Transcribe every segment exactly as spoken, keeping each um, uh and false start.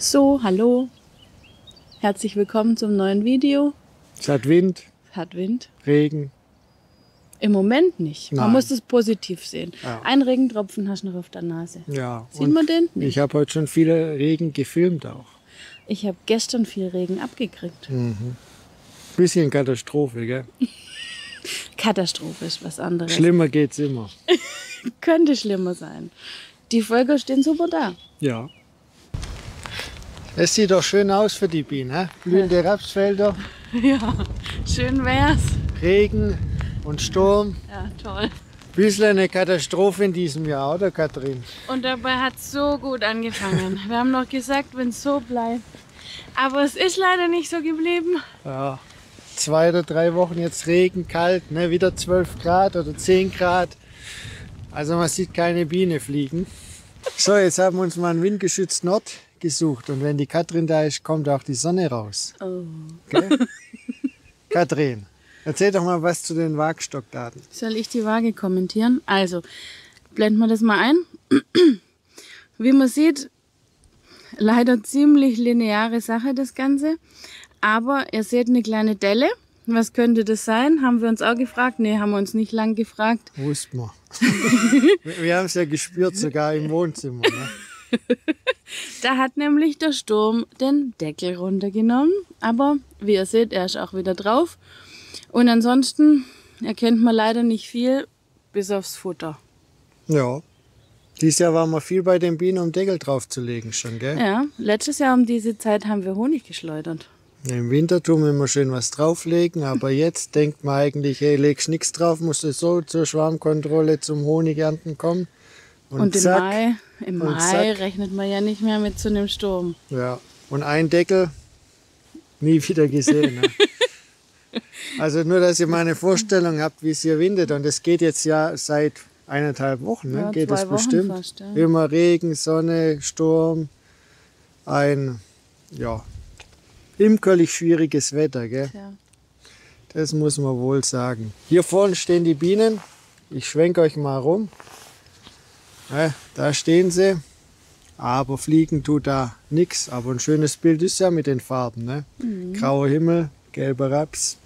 So, hallo. Herzlich willkommen zum neuen Video. Es hat Wind. Es hat Wind. Regen. Im Moment nicht. Man Nein. muss es positiv sehen. Ja. Ein Regentropfen hast du noch auf der Nase. Ja. Sieht man den? Nee. Ich habe heute schon viele Regen gefilmt auch. Ich habe gestern viel Regen abgekriegt. Mhm. Bisschen Katastrophe, gell? Katastrophe ist was anderes. Schlimmer geht's immer. Könnte schlimmer sein. Die Völker stehen super da. Ja. Es sieht doch schön aus für die Bienen, hä? Blühende Rapsfelder, Ja, schön wär's. Regen und Sturm. Ja, toll. Bisschen eine Katastrophe in diesem Jahr, oder Katrin? Und dabei hat es so gut angefangen. Wir haben noch gesagt, wenn es so bleibt. Aber es ist leider nicht so geblieben. Ja. Zwei oder drei Wochen jetzt Regen, kalt, ne? Wieder zwölf Grad oder zehn Grad. Also man sieht keine Biene fliegen. So, jetzt haben wir uns mal einen windgeschützt Nord gesucht. Und wenn die Katrin da ist, kommt auch die Sonne raus. Oh. Gell? Katrin, erzähl doch mal was zu den Waagstockdaten. Soll ich die Waage kommentieren? Also, blenden wir das mal ein. Wie man sieht, leider ziemlich lineare Sache das Ganze. Aber ihr seht eine kleine Delle. Was könnte das sein? Haben wir uns auch gefragt? Nee, haben wir uns nicht lang gefragt. Wussten wir. wir wir haben es ja gespürt, sogar im Wohnzimmer. Ne? Da hat nämlich der Sturm den Deckel runtergenommen. Aber wie ihr seht, er ist auch wieder drauf. Und ansonsten erkennt man leider nicht viel, bis aufs Futter. Ja. Dieses Jahr waren wir viel bei den Bienen, um Deckel draufzulegen schon, gell? Ja, letztes Jahr um diese Zeit haben wir Honig geschleudert. Im Winter tun wir immer schön was drauflegen, aber jetzt denkt man eigentlich, hey, legst nichts drauf, musst du so zur Schwarmkontrolle zum Honigernten kommen. Und, Und im zack, Mai, im und Mai zack. rechnet man ja nicht mehr mit so einem Sturm. Ja, und ein Deckel nie wieder gesehen. Ne? Also nur, dass ihr mal eine Vorstellung habt, wie es hier windet. Und es geht jetzt ja seit eineinhalb Wochen, ne? Ja, geht zwei es Wochen bestimmt. fast, ja. Immer Regen, Sonne, Sturm, ein ja, imkerlich schwieriges Wetter. Gell? Tja. Das muss man wohl sagen. Hier vorne stehen die Bienen. Ich schwenke euch mal rum. Ja, da stehen sie. Aber fliegen tut da nichts. Aber ein schönes Bild ist ja mit den Farben. Ne? Mhm. Grauer Himmel, gelber Raps.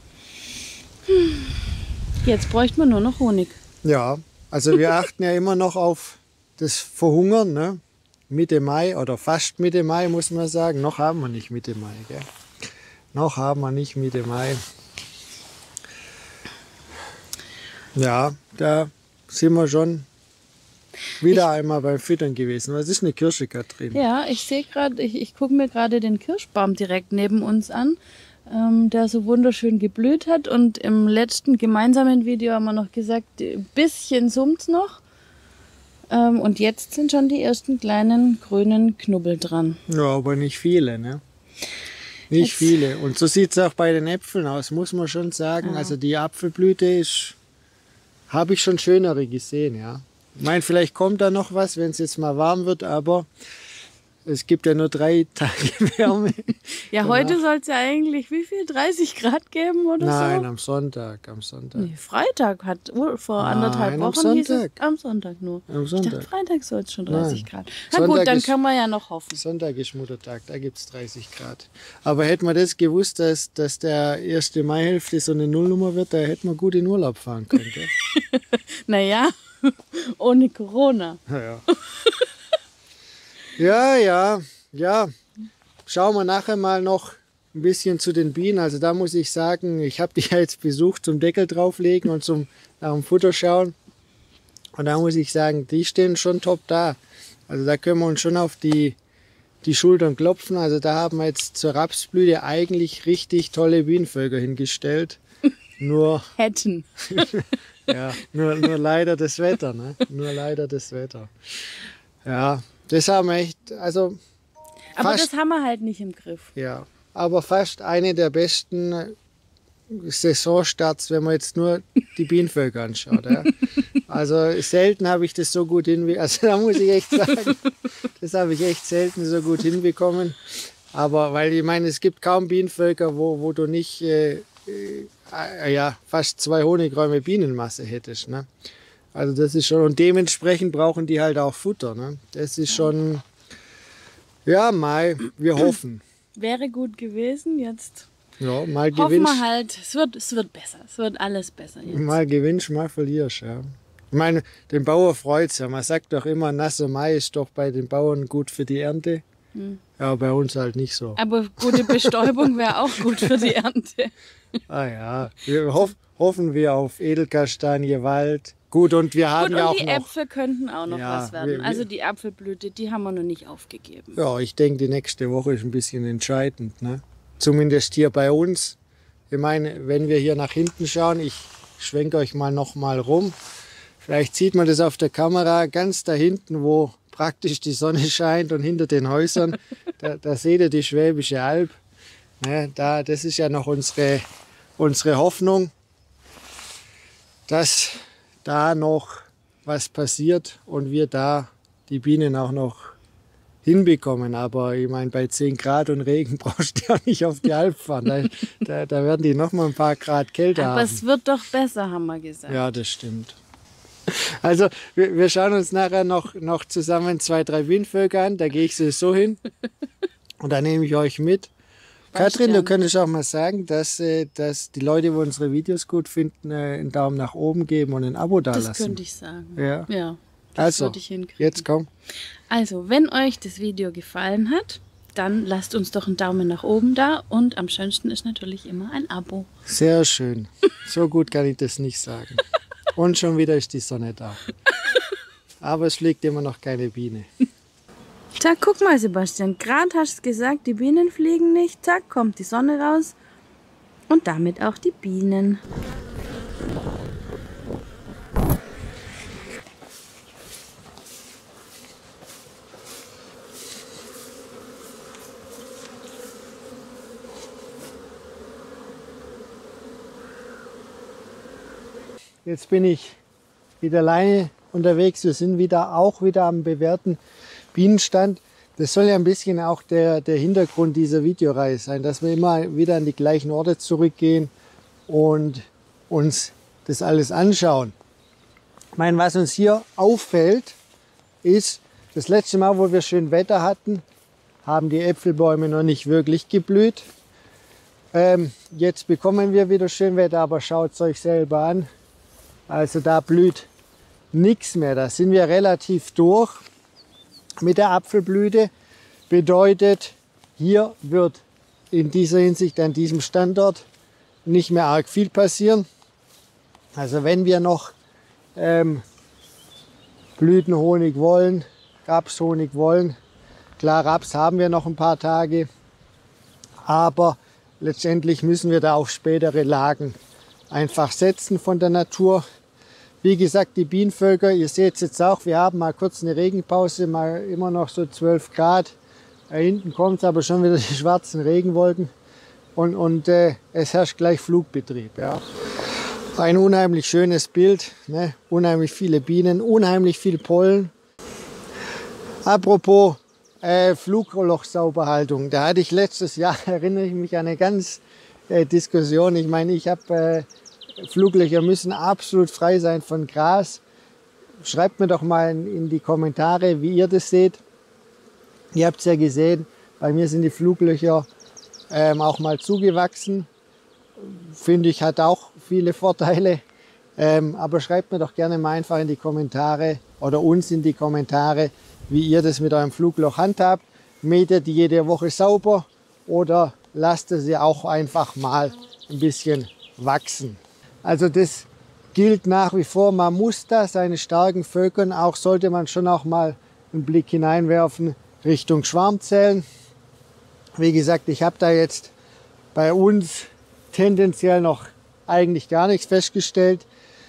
Jetzt bräuchte man nur noch Honig. Ja, also wir achten ja immer noch auf das Verhungern. Ne? Mitte Mai oder fast Mitte Mai muss man sagen. Noch haben wir nicht Mitte Mai. Gell? Noch haben wir nicht Mitte Mai. Ja, da sind wir schon wieder Ich- einmal beim Füttern gewesen. Was ist eine Kirsche, Katrin? Ja, ich sehe gerade, ich, ich gucke mir gerade den Kirschbaum direkt neben uns an, ähm, der so wunderschön geblüht hat. Und im letzten gemeinsamen Video haben wir noch gesagt, ein bisschen summt's noch. Ähm, und jetzt sind schon die ersten kleinen grünen Knubbel dran. Ja, aber nicht viele, ne? Nicht Jetzt- viele. Und so sieht es auch bei den Äpfeln aus, muss man schon sagen. Ja. Also die Apfelblüte ist, habe ich schon schönere gesehen, ja. Ich meine, vielleicht kommt da noch was, wenn es jetzt mal warm wird, aber es gibt ja nur drei Tage Wärme. Ja, Danach- heute soll es ja eigentlich wie viel? dreißig Grad geben oder Nein, so? am Sonntag, am Sonntag. Nee, Freitag hat Ur- vor Nein, anderthalb am Wochen hieß es, Sonntag. am Sonntag nur. Am Ich Sonntag. dachte, Freitag soll es schon dreißig Nein. Grad. Na Sonntag gut, dann ist- kann man ja noch hoffen. Sonntag ist Muttertag, da gibt es dreißig Grad. Aber hätte man das gewusst, dass, dass der erste Maihälfte so eine Nullnummer wird, da hätte man gut in Urlaub fahren können. Gell? Naja, ohne Corona. Ja. ja, ja, ja. Schauen wir nachher mal noch ein bisschen zu den Bienen. Also da muss ich sagen, ich habe die ja jetzt besucht zum Deckel drauflegen und zum nach dem Futter schauen. Und da muss ich sagen, die stehen schon top da. Also da können wir uns schon auf die, die Schultern klopfen. Also da haben wir jetzt zur Rapsblüte eigentlich richtig tolle Bienenvölker hingestellt. Nur, Hätten. ja, nur, nur leider das Wetter, ne? Nur leider das Wetter. Ja, das haben wir echt, also Aber Fast. das haben wir halt nicht im Griff. ja, aber fast eine der besten Saisonstarts, wenn man jetzt nur die Bienenvölker anschaut. Ja. Also selten habe ich das so gut hinbekommen. Also da muss ich echt sagen, das habe ich echt selten so gut hinbekommen. Aber weil ich meine, es gibt kaum Bienenvölker, wo, wo du nicht äh, äh, ja, fast zwei Honigräume Bienenmasse hättest. Ne? Also das ist schon, und dementsprechend brauchen die halt auch Futter. Ne? Das ist schon, Ja, Mai, wir hoffen. Wäre gut gewesen, jetzt Ja, mal hoffen gewinnst, wir halt, es wird, es wird besser, es wird alles besser jetzt. mal gewinnst, mal verlierst. Ja. Ich meine, den Bauer freut es ja. Man sagt doch immer, nasser Mai ist doch bei den Bauern gut für die Ernte. Hm. Ja, bei uns halt nicht so. Aber gute Bestäubung wäre auch gut für die Ernte. Ah ja, wir hoff, hoffen wir auf Edelkastanie, Wald. Gut, und wir haben Gut, ja und auch die noch... Äpfel könnten auch noch Ja, was werden. wir- wir- Also die Apfelblüte, die haben wir noch nicht aufgegeben. Ja, ich denke, die nächste Woche ist ein bisschen entscheidend. Ne? Zumindest hier bei uns. Ich meine, wenn wir hier nach hinten schauen, ich schwenke euch mal noch mal rum. Vielleicht sieht man das auf der Kamera ganz da hinten, wo praktisch die Sonne scheint und hinter den Häusern. Da, da seht ihr die Schwäbische Alb. Ne, da, das ist ja noch unsere, unsere Hoffnung, dass da noch was passiert und wir da die Bienen auch noch hinbekommen. Aber ich meine, bei zehn Grad und Regen brauchst du ja nicht auf die Alp fahren. Da, da, da werden die noch mal ein paar Grad kälter Aber haben. es wird doch besser, haben wir gesagt. Ja, das stimmt. Also wir, wir schauen uns nachher noch, noch zusammen zwei, drei Bienenvölker an. Da gehe ich sowieso hin und da nehme ich euch mit. Katrin, du könntest auch mal sagen, dass, äh, dass die Leute, die unsere Videos gut finden, äh, einen Daumen nach oben geben und ein Abo Das dalassen. könnte ich sagen. Ja. Ja, das Also, würde ich hinkriegen. jetzt komm. Also, wenn euch das Video gefallen hat, dann lasst uns doch einen Daumen nach oben da und am schönsten ist natürlich immer ein Abo. Sehr schön. So gut kann ich das nicht sagen. Und schon wieder ist die Sonne da. Aber es fliegt immer noch keine Biene. Zack, guck mal, Sebastian, gerade hast du gesagt, die Bienen fliegen nicht. Zack, kommt die Sonne raus und damit auch die Bienen. Jetzt bin ich wieder alleine unterwegs. Wir sind wieder auch wieder am bewährten Bienenstand. Das soll ja ein bisschen auch der, der Hintergrund dieser Videoreihe sein, dass wir immer wieder an die gleichen Orte zurückgehen und uns das alles anschauen. Ich meine, was uns hier auffällt, ist, das letzte Mal, wo wir schön Wetter hatten, haben die Äpfelbäume noch nicht wirklich geblüht. Ähm, jetzt bekommen wir wieder schön Wetter, aber schaut es euch selber an. Also da blüht nichts mehr. Da sind wir relativ durch mit der Apfelblüte. Bedeutet, hier wird in dieser Hinsicht an diesem Standort nicht mehr arg viel passieren. Also wenn wir noch ähm, Blütenhonig wollen, Rapshonig wollen, klar, Raps haben wir noch ein paar Tage, aber letztendlich müssen wir da auf spätere Lagen einfach setzen von der Natur. Wie gesagt, die Bienenvölker, ihr seht es jetzt auch, wir haben mal kurz eine Regenpause, mal immer noch so zwölf Grad. Da hinten kommt aber schon wieder die schwarzen Regenwolken und, und äh, es herrscht gleich Flugbetrieb. Ja. Ein unheimlich schönes Bild, ne? Unheimlich viele Bienen, unheimlich viel Pollen. Apropos äh, Fluglochsauberhaltung, da hatte ich letztes Jahr, erinnere ich mich an eine ganz äh, Diskussion. Ich meine, ich habe äh, Fluglöcher müssen absolut frei sein von Gras. Schreibt mir doch mal in, in die Kommentare, wie ihr das seht. Ihr habt es ja gesehen, bei mir sind die Fluglöcher ähm, auch mal zugewachsen. Finde ich, hat auch viele Vorteile. Ähm, aber schreibt mir doch gerne mal einfach in die Kommentare oder uns in die Kommentare, wie ihr das mit eurem Flugloch handhabt. Mäht ihr die jede Woche sauber oder lasst ihr sie auch einfach mal ein bisschen wachsen? Also das gilt nach wie vor. Man muss da seine starken Völkern, auch sollte man schon auch mal einen Blick hineinwerfen Richtung Schwarmzellen. Wie gesagt, ich habe da jetzt bei uns tendenziell noch eigentlich gar nichts festgestellt.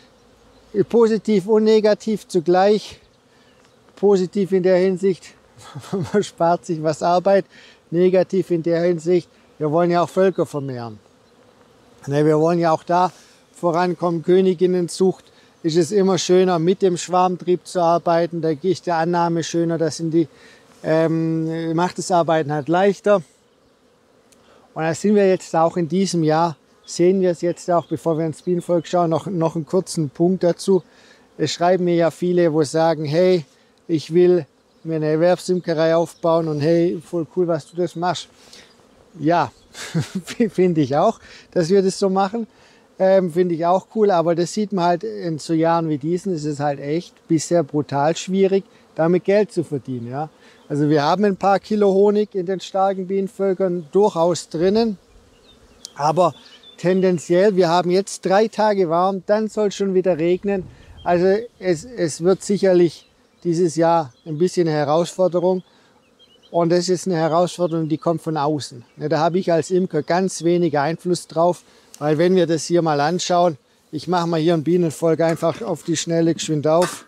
Positiv und negativ zugleich. Positiv in der Hinsicht, man spart sich was Arbeit. Negativ in der Hinsicht, wir wollen ja auch Völker vermehren. Wir wollen ja auch da vorankommen. Königinnenzucht ist es immer schöner, mit dem Schwarmtrieb zu arbeiten. Da ist der Annahme schöner, das sind die, ähm, macht das Arbeiten halt leichter. Und da sind wir jetzt auch in diesem Jahr, sehen wir es jetzt auch, bevor wir ins Bienenvolk schauen, noch, noch einen kurzen Punkt dazu. Es schreiben mir ja viele, wo sagen, hey, ich will mir eine Erwerbsimkerei aufbauen und hey, voll cool, was du das machst. Ja, finde ich auch, dass wir das so machen. Ähm, finde ich auch cool, aber das sieht man halt in so Jahren wie diesen, ist es halt echt bisher brutal schwierig, damit Geld zu verdienen. Ja? Also wir haben ein paar Kilo Honig in den starken Bienenvölkern durchaus drinnen, aber tendenziell, wir haben jetzt drei Tage warm, dann soll es schon wieder regnen. Also es, es wird sicherlich dieses Jahr ein bisschen eine Herausforderung. Und das ist eine Herausforderung, die kommt von außen. Da habe ich als Imker ganz wenig Einfluss drauf, weil wenn wir das hier mal anschauen, ich mache mal hier ein Bienenvolk einfach auf die Schnelle geschwind auf.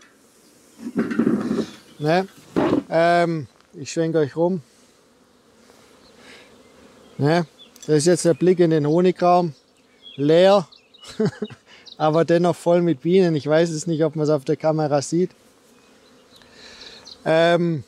Ne? Ähm, ich schwenke euch rum. Ne? Das ist jetzt der Blick in den Honigraum. Leer, aber dennoch voll mit Bienen. Ich weiß es nicht, ob man es auf der Kamera sieht. Ähm,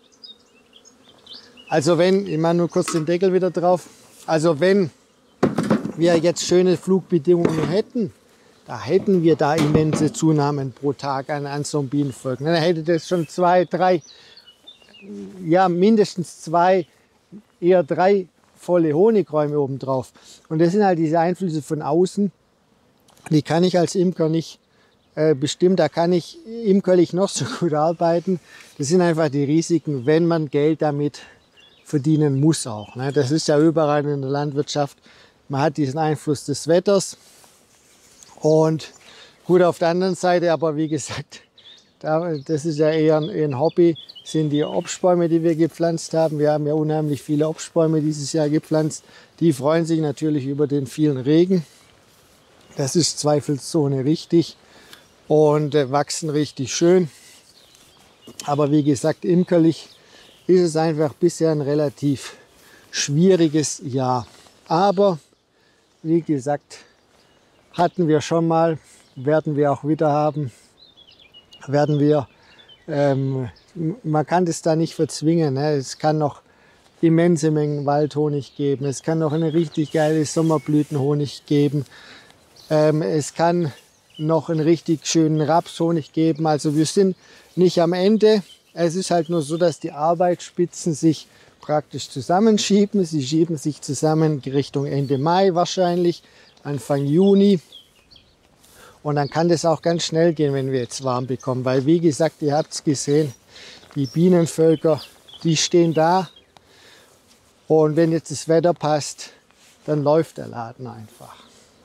Also wenn, ich mache nur kurz den Deckel wieder drauf, also wenn wir jetzt schöne Flugbedingungen hätten, da hätten wir da immense Zunahmen pro Tag an, an so einem Bienenvolk. Dann hätte das schon zwei, drei, ja mindestens zwei, eher drei volle Honigräume oben drauf. Und das sind halt diese Einflüsse von außen, die kann ich als Imker nicht äh, bestimmen, da kann ich imkerlich noch so gut arbeiten. Das sind einfach die Risiken, wenn man Geld damit verdienen muss auch. Ne? Das ist ja überall in der Landwirtschaft. Man hat diesen Einfluss des Wetters. Und gut, auf der anderen Seite, aber wie gesagt, da, das ist ja eher ein, eher ein Hobby, sind die Obstbäume, die wir gepflanzt haben. Wir haben ja unheimlich viele Obstbäume dieses Jahr gepflanzt. Die freuen sich natürlich über den vielen Regen. Das ist zweifelsohne richtig und äh, wachsen richtig schön. Aber wie gesagt, imkerlich ist es einfach bisher ein relativ schwieriges Jahr. Aber wie gesagt, hatten wir schon mal, werden wir auch wieder haben, werden wir, ähm, man kann das da nicht verzwingen. Ne? Es kann noch immense Mengen Waldhonig geben, es kann noch eine richtig geile Sommerblütenhonig geben, ähm, es kann noch einen richtig schönen Rapshonig geben. Also wir sind nicht am Ende. Es ist halt nur so, dass die Arbeitsspitzen sich praktisch zusammenschieben. Sie schieben sich zusammen Richtung Ende Mai wahrscheinlich, Anfang Juni. Und dann kann das auch ganz schnell gehen, wenn wir jetzt warm bekommen. Weil wie gesagt, ihr habt es gesehen, die Bienenvölker, die stehen da. Und wenn jetzt das Wetter passt, dann läuft der Laden einfach.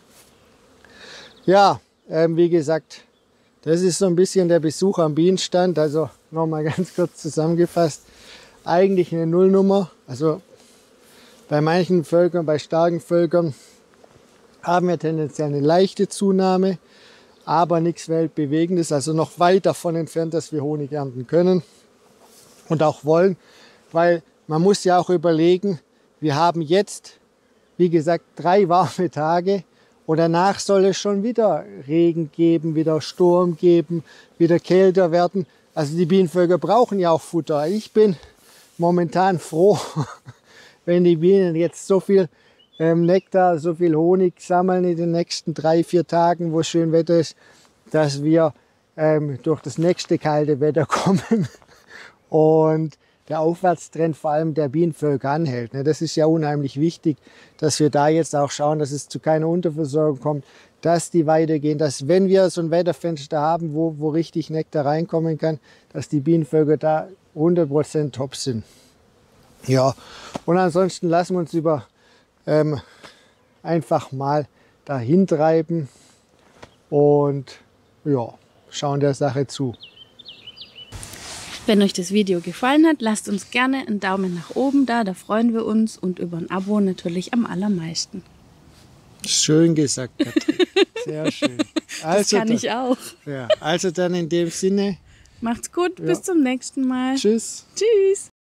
Ja, ähm, wie gesagt, das ist so ein bisschen der Besuch am Bienenstand. Also nochmal ganz kurz zusammengefasst. Eigentlich eine Nullnummer. Also bei manchen Völkern, bei starken Völkern haben wir tendenziell eine leichte Zunahme, aber nichts Weltbewegendes. Also noch weit davon entfernt, dass wir Honig ernten können und auch wollen. Weil man muss ja auch überlegen, wir haben jetzt, wie gesagt, drei warme Tage. Und danach soll es schon wieder Regen geben, wieder Sturm geben, wieder kälter werden. Also die Bienenvölker brauchen ja auch Futter. Ich bin momentan froh, wenn die Bienen jetzt so viel ähm, Nektar, so viel Honig sammeln in den nächsten drei, vier Tagen, wo schön Wetter ist, dass wir ähm, durch das nächste kalte Wetter kommen und der Aufwärtstrend vor allem der Bienenvölker anhält. Das ist ja unheimlich wichtig, dass wir da jetzt auch schauen, dass es zu keiner Unterversorgung kommt, dass die weitergehen, dass wenn wir so ein Wetterfenster haben, wo, wo richtig Nektar reinkommen kann, dass die Bienenvölker da hundert Prozent top sind. Ja, und ansonsten lassen wir uns über ähm, einfach mal dahin treiben und ja, schauen der Sache zu. Wenn euch das Video gefallen hat, lasst uns gerne einen Daumen nach oben da, da freuen wir uns, und über ein Abo natürlich am allermeisten. Schön gesagt, Katrin. Sehr schön. Also das kann dann, ich auch. Ja, also dann in dem Sinne. Macht's gut, Ja. bis zum nächsten Mal. Tschüss. Tschüss.